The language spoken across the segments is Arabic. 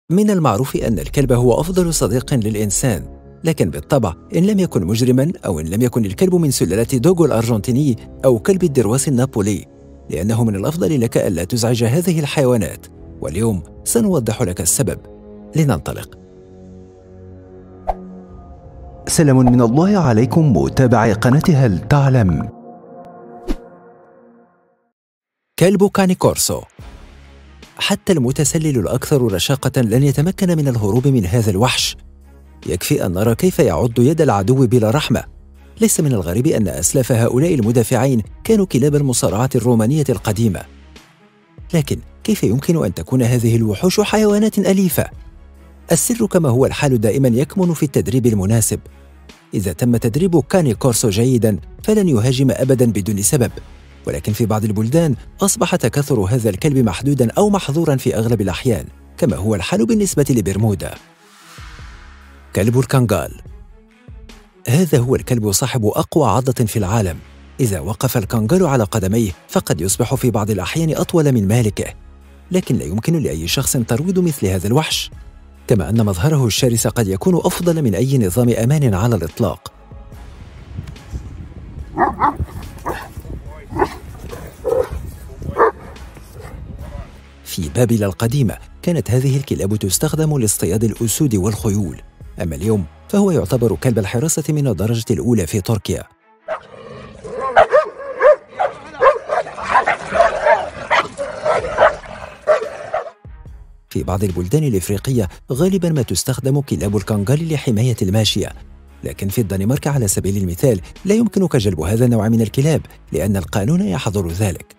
من المعروف أن الكلب هو أفضل صديق للإنسان، لكن بالطبع إن لم يكن مجرماً أو إن لم يكن الكلب من سلالة دوغو الأرجنتيني أو كلب الدرواس النابولي، لأنه من الأفضل لك ألا تزعج هذه الحيوانات. واليوم سنوضح لك السبب. لننطلق. سلام من الله عليكم متابعي قناة هل تعلم. كلب كاني كورسو. حتى المتسلل الأكثر رشاقة لن يتمكن من الهروب من هذا الوحش. يكفي أن نرى كيف يعض يد العدو بلا رحمة. ليس من الغريب أن أسلاف هؤلاء المدافعين كانوا كلاب المصارعة الرومانية القديمة. لكن كيف يمكن أن تكون هذه الوحوش حيوانات أليفة؟ السر كما هو الحال دائما يكمن في التدريب المناسب. إذا تم تدريب كاني كورسو جيدا فلن يهاجم أبدا بدون سبب، ولكن في بعض البلدان أصبح تكاثر هذا الكلب محدودا أو محظورا في أغلب الأحيان، كما هو الحال بالنسبة لبرمودا. كلب الكنغال. هذا هو الكلب صاحب أقوى عضة في العالم. إذا وقف الكنغال على قدميه فقد يصبح في بعض الأحيان أطول من مالكه، لكن لا يمكن لأي شخص ترويض مثل هذا الوحش، كما أن مظهره الشرس قد يكون أفضل من أي نظام أمان على الإطلاق. في بابل القديمة كانت هذه الكلاب تستخدم لاصطياد الأسود والخيول، أما اليوم فهو يعتبر كلب الحراسة من الدرجة الأولى في تركيا. في بعض البلدان الإفريقية غالباً ما تستخدم كلاب الكنغال لحماية الماشية، لكن في الدنمارك على سبيل المثال لا يمكنك جلب هذا النوع من الكلاب لأن القانون يحظر ذلك.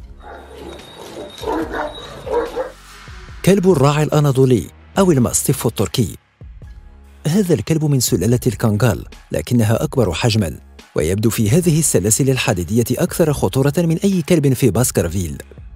كلب الراعي الأناضولي أو الماستيف التركي. هذا الكلب من سلالة الكنغال، لكنها أكبر حجماً، ويبدو في هذه السلاسل الحديدية أكثر خطورة من أي كلب في باسكرفيل.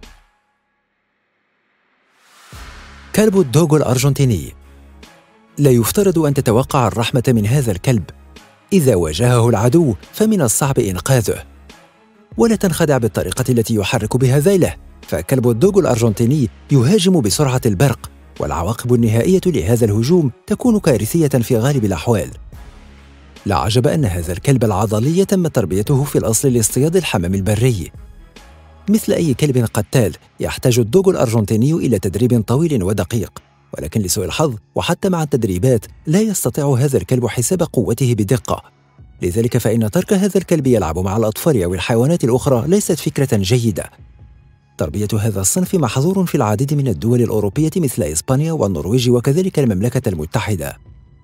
كلب الدوغو الأرجنتيني. لا يفترض أن تتوقع الرحمة من هذا الكلب. إذا واجهه العدو فمن الصعب إنقاذه. ولا تنخدع بالطريقة التي يحرك بها ذيله، فكلب الدوغو الأرجنتيني يهاجم بسرعة البرق، والعواقب النهائية لهذا الهجوم تكون كارثية في غالب الأحوال. لا عجب أن هذا الكلب العضلي تم تربيته في الأصل لاصطياد الحمام البري. مثل أي كلب قتال يحتاج الدوغو الأرجنتيني إلى تدريب طويل ودقيق، ولكن لسوء الحظ وحتى مع التدريبات لا يستطيع هذا الكلب حساب قوته بدقة. لذلك فإن ترك هذا الكلب يلعب مع الأطفال أو الحيوانات الأخرى ليست فكرة جيدة. تربية هذا الصنف محظور في العديد من الدول الأوروبية مثل إسبانيا والنرويج وكذلك المملكة المتحدة.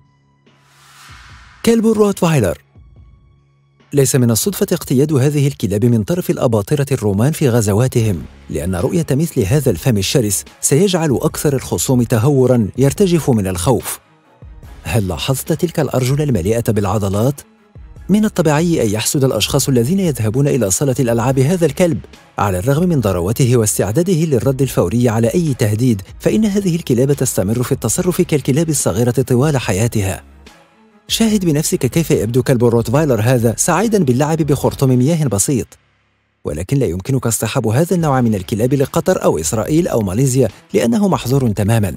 كلب الروتفايلر. ليس من الصدفة اقتياد هذه الكلاب من طرف الأباطرة الرومان في غزواتهم، لأن رؤية مثل هذا الفم الشرس سيجعل أكثر الخصوم تهوراً يرتجف من الخوف. هل لاحظت تلك الأرجل المليئة بالعضلات؟ من الطبيعي أن يحسد الأشخاص الذين يذهبون إلى صالة الألعاب هذا الكلب. على الرغم من ضراوته واستعداده للرد الفوري على أي تهديد، فإن هذه الكلاب تستمر في التصرف كالكلاب الصغيرة طوال حياتها. شاهد بنفسك كيف يبدو كلب الروتفايلر هذا سعيداً باللعب بخرطوم مياه بسيط، ولكن لا يمكنك اصطحاب هذا النوع من الكلاب لقطر أو إسرائيل أو ماليزيا لأنه محظور تماماً.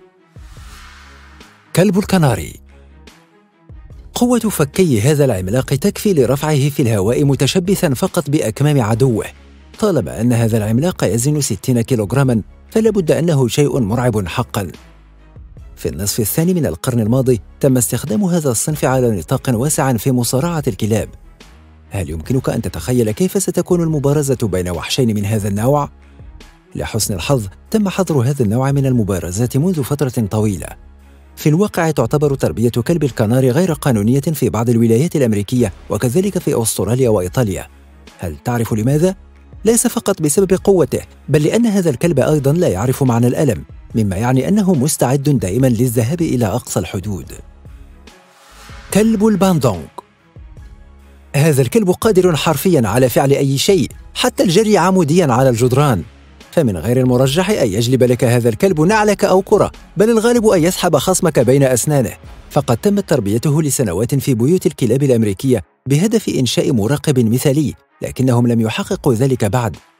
كلب الكناري. قوة فكي هذا العملاق تكفي لرفعه في الهواء متشبثاً فقط بأكمام عدوه. طالما أن هذا العملاق يزن 60 كيلوغراما فلا بد أنه شيء مرعب حقاً. في النصف الثاني من القرن الماضي تم استخدام هذا الصنف على نطاق واسع في مصارعة الكلاب. هل يمكنك أن تتخيل كيف ستكون المبارزة بين وحشين من هذا النوع؟ لحسن الحظ تم حظر هذا النوع من المبارزات منذ فترة طويلة. في الواقع تعتبر تربية كلب الكناري غير قانونية في بعض الولايات الأمريكية وكذلك في أستراليا وإيطاليا. هل تعرف لماذا؟ ليس فقط بسبب قوته، بل لأن هذا الكلب أيضاً لا يعرف معنى الألم، مما يعني أنه مستعد دائماً للذهاب إلى أقصى الحدود. كلب الباندونغ. هذا الكلب قادر حرفياً على فعل أي شيء، حتى الجري عمودياً على الجدران. فمن غير المرجح أن يجلب لك هذا الكلب نعلك أو كرة، بل الغالب أن يسحب خصمك بين أسنانه. فقد تمت تربيته لسنوات في بيوت الكلاب الأمريكية بهدف إنشاء مراقب مثالي، لكنهم لم يحققوا ذلك بعد.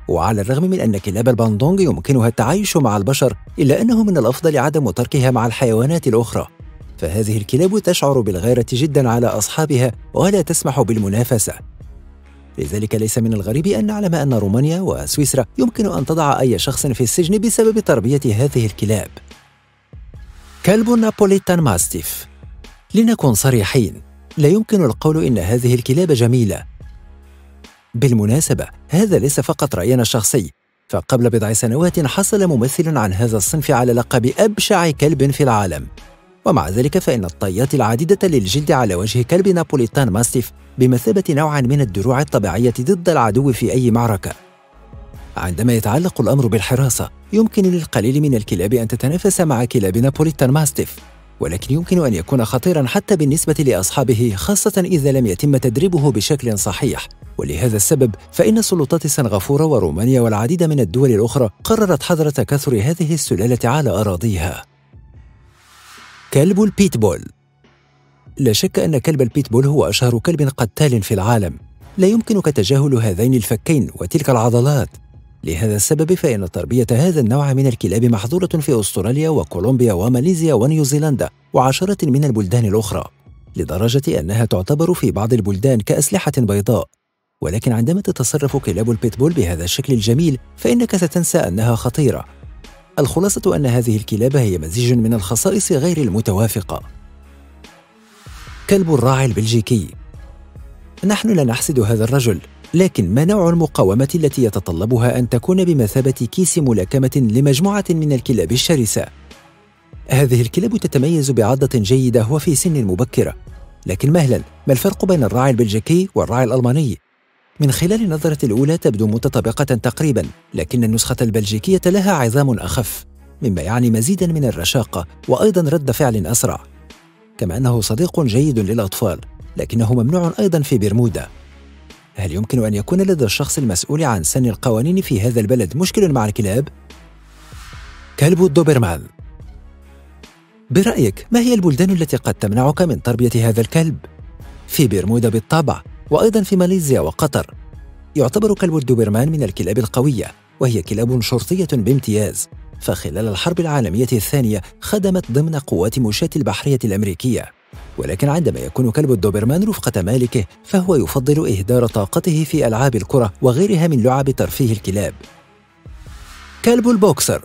وعلى الرغم من أن كلاب الباندونغ يمكنها التعايش مع البشر، إلا أنه من الأفضل عدم تركها مع الحيوانات الأخرى، فهذه الكلاب تشعر بالغيرة جداً على أصحابها ولا تسمح بالمنافسة. لذلك ليس من الغريب أن نعلم أن رومانيا وسويسرا يمكن أن تضع أي شخص في السجن بسبب تربية هذه الكلاب. كلب نابوليتان ماستيف. لنكن صريحين، لا يمكن القول إن هذه الكلاب جميلة. بالمناسبة هذا ليس فقط رأينا الشخصي، فقبل بضع سنوات حصل ممثل عن هذا الصنف على لقب أبشع كلب في العالم، ومع ذلك فإن الطيات العديدة للجلد على وجه كلب نابوليتان ماستيف بمثابة نوع من الدروع الطبيعية ضد العدو في أي معركة. عندما يتعلق الأمر بالحراسة، يمكن للقليل من الكلاب أن تتنافس مع كلاب نابوليتان ماستيف، ولكن يمكن أن يكون خطيراً حتى بالنسبة لأصحابه، خاصة إذا لم يتم تدريبه بشكل صحيح. ولهذا السبب فإن سلطات سنغافورة ورومانيا والعديد من الدول الأخرى قررت حظر تكاثر هذه السلالة على أراضيها. كلب البيتبول. لا شك أن كلب البيتبول هو أشهر كلب قتال في العالم. لا يمكنك تجاهل هذين الفكين وتلك العضلات. لهذا السبب فإن تربية هذا النوع من الكلاب محظورة في أستراليا وكولومبيا وماليزيا ونيوزيلندا وعشرات من البلدان الأخرى، لدرجة أنها تعتبر في بعض البلدان كأسلحة بيضاء. ولكن عندما تتصرف كلاب البيتبول بهذا الشكل الجميل فإنك ستنسى أنها خطيرة. الخلاصة أن هذه الكلاب هي مزيج من الخصائص غير المتوافقة. كلب الراعي البلجيكي. نحن لا نحسد هذا الرجل، لكن ما نوع المقاومة التي يتطلبها أن تكون بمثابة كيس ملاكمة لمجموعة من الكلاب الشرسة؟ هذه الكلاب تتميز بعضة جيدة وفي سن مبكرة، لكن مهلاً، ما الفرق بين الراعي البلجيكي والراعي الألماني؟ من خلال النظرة الأولى تبدو متطابقة تقريباً، لكن النسخة البلجيكية لها عظام أخف، مما يعني مزيداً من الرشاقة وأيضاً رد فعل أسرع، كما أنه صديق جيد للأطفال، لكنه ممنوع أيضاً في برمودا. هل يمكن أن يكون لدى الشخص المسؤول عن سن القوانين في هذا البلد مشكل مع الكلاب؟ كلب الدوبرمان. برأيك ما هي البلدان التي قد تمنعك من تربية هذا الكلب؟ في برمودا بالطبع، وأيضاً في ماليزيا وقطر. يعتبر كلب الدوبرمان من الكلاب القوية، وهي كلاب شرطية بامتياز، فخلال الحرب العالمية الثانية خدمت ضمن قوات مشاة البحرية الأمريكية. ولكن عندما يكون كلب الدوبرمان رفقة مالكه فهو يفضل إهدار طاقته في ألعاب الكرة وغيرها من لعب ترفيه الكلاب. كلب البوكسر.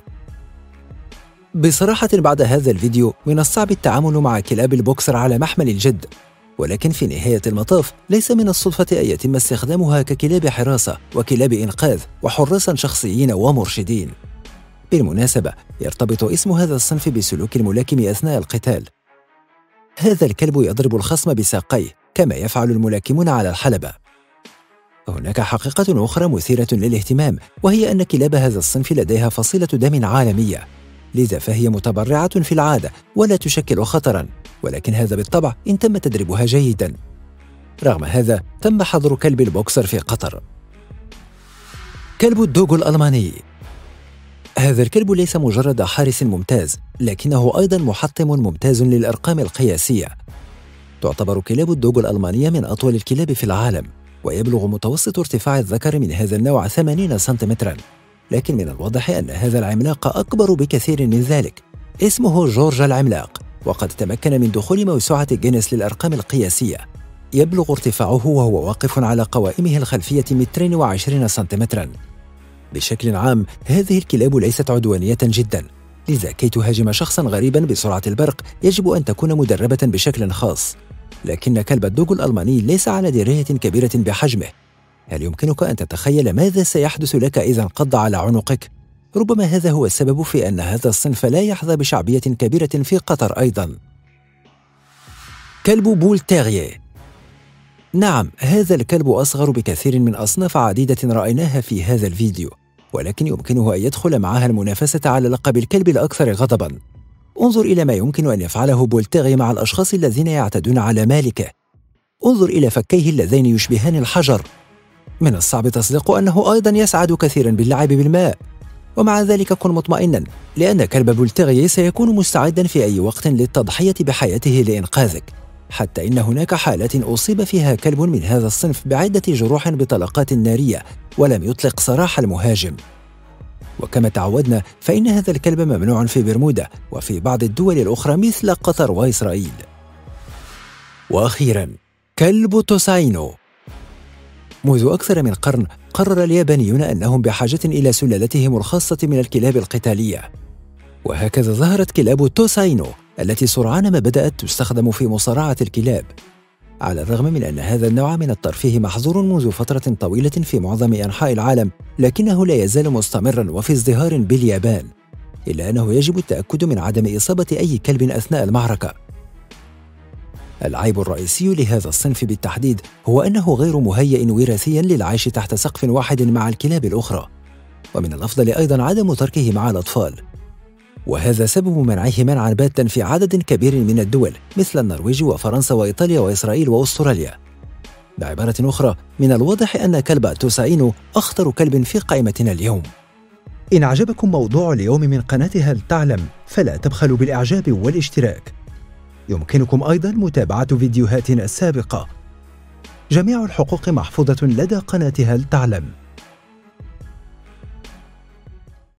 بصراحة بعد هذا الفيديو من الصعب التعامل مع كلاب البوكسر على محمل الجد، ولكن في نهاية المطاف ليس من الصدفة أن يتم استخدامها ككلاب حراسة وكلاب إنقاذ وحراساً شخصيين ومرشدين. بالمناسبة يرتبط اسم هذا الصنف بسلوك الملاكم أثناء القتال. هذا الكلب يضرب الخصم بساقيه كما يفعل الملاكمون على الحلبة. هناك حقيقة أخرى مثيرة للاهتمام، وهي أن كلاب هذا الصنف لديها فصيلة دم عالمية، لذا فهي متبرعة في العادة ولا تشكل خطراً، ولكن هذا بالطبع إن تم تدريبها جيداً. رغم هذا تم حظر كلب البوكسر في قطر. كلب الدوغو الألماني. هذا الكلب ليس مجرد حارس ممتاز، لكنه أيضاً محطم ممتاز للأرقام القياسية. تعتبر كلاب الدوغو الألمانية من أطول الكلاب في العالم، ويبلغ متوسط ارتفاع الذكر من هذا النوع 80 سنتيمتراً، لكن من الواضح أن هذا العملاق أكبر بكثير من ذلك. اسمه جورج العملاق، وقد تمكن من دخول موسوعة جينيس للأرقام القياسية. يبلغ ارتفاعه وهو واقف على قوائمه الخلفية 220 سنتيمتراً. بشكل عام هذه الكلاب ليست عدوانية جداً، لذا كي تهاجم شخصاً غريباً بسرعة البرق يجب أن تكون مدربة بشكل خاص. لكن كلب الدوغو الألماني ليس على دراية كبيرة بحجمه. هل يمكنك أن تتخيل ماذا سيحدث لك إذا انقض على عنقك؟ ربما هذا هو السبب في أن هذا الصنف لا يحظى بشعبية كبيرة في قطر أيضاً. كلب بول تيرييه. نعم، هذا الكلب أصغر بكثير من أصناف عديدة رأيناها في هذا الفيديو، ولكن يمكنه أن يدخل معها المنافسة على لقب الكلب الأكثر غضباً. انظر إلى ما يمكن أن يفعله بول تيرييه مع الأشخاص الذين يعتدون على مالكه. انظر إلى فكيه اللذين يشبهان الحجر. من الصعب تصديق أنه أيضاً يسعد كثيراً باللعب بالماء، ومع ذلك كن مطمئناً لأن كلب بول تيرييه سيكون مستعداً في أي وقت للتضحية بحياته لإنقاذك. حتى إن هناك حالات أصيب فيها كلب من هذا الصنف بعدة جروح بطلقات نارية ولم يطلق سراح المهاجم. وكما تعودنا فإن هذا الكلب ممنوع في برمودا وفي بعض الدول الأخرى مثل قطر وإسرائيل. وأخيراً، كلب توساينو. منذ أكثر من قرن قرر اليابانيون أنهم بحاجة إلى سلالتهم الخاصة من الكلاب القتالية، وهكذا ظهرت كلاب توساينو التي سرعان ما بدأت تستخدم في مصارعة الكلاب. على الرغم من أن هذا النوع من الترفيه محظور منذ فترة طويلة في معظم أنحاء العالم، لكنه لا يزال مستمراً وفي ازدهار باليابان، إلا أنه يجب التأكد من عدم إصابة أي كلب أثناء المعركة. العيب الرئيسي لهذا الصنف بالتحديد هو أنه غير مهيئ وراثياً للعيش تحت سقف واحد مع الكلاب الأخرى، ومن الأفضل أيضاً عدم تركه مع الأطفال، وهذا سبب منعه منعاً باتا في عدد كبير من الدول مثل النرويج وفرنسا وإيطاليا وإسرائيل وأستراليا. بعبارة أخرى، من الواضح أن كلب توساينو أخطر كلب في قائمتنا اليوم. إن عجبكم موضوع اليوم من قناة هل تعلم فلا تبخلوا بالإعجاب والاشتراك. يمكنكم أيضاً متابعة فيديوهاتنا السابقة. جميع الحقوق محفوظة لدى قناة هل تعلم.